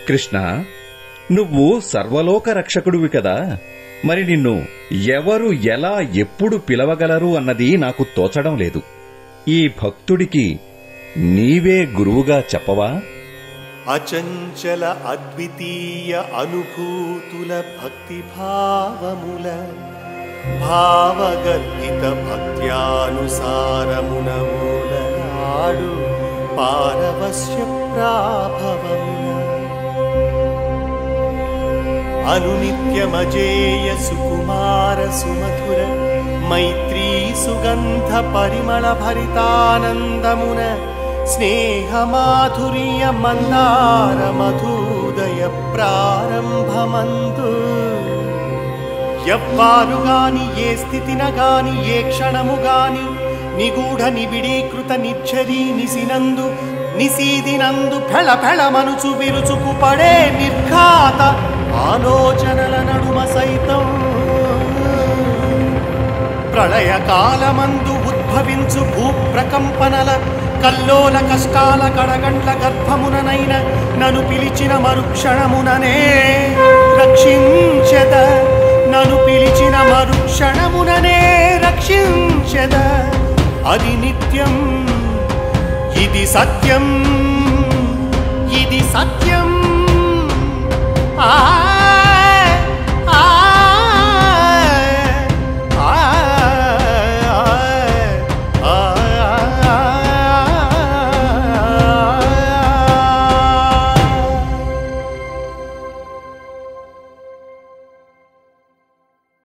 కృష్ణ, నువ్వు సర్వలోక రక్షకుడివి కదా, మరి నిన్ను ఎవరు ఎలా ఎప్పుడు పిలవగలరు అన్నది నాకు తోచడం లేదు. ఈ భక్తుడికి నీవే గురువుగా చెప్పవా? అచంచల అద్వితీయ అనుభూతుల భక్తి భావముల భావగర్భిత భక్త్యానుసారమున మూలనాడు పారవశ్య ప్రాభవమున అనునిత్యమజేయ సుకుమార సుమధుర మైత్రీ సుగంధ పరిమళ భరితానందమున స్నేహమాధుర్య మందార మధుదయ ప్రారంభమందు ఎవ్వారుగాని ఏ స్థితినగాని ఏ క్షణముగాని నిగూఢ నిబిడీకృత నిచ్చరీ నిసినందు నిసీదినందు ఫెళ ఫెళమనుచు విరుచుకు పడే నిర్ఘాత ఆలోచనల నడుమ సైతం ప్రళయకాలమందు ఉద్భవించు భూప్రకంపనల కల్లోల కష్టాల కడగండ్ల గర్భముననైన నన్ను పిలిచిన మరుక్షణముననే రక్షించెద, నన్ను పిలిచిన మరుక్షణముననే రక్షించెద. అది నిత్యం, ఇది సత్యం, ఇది సత్యం.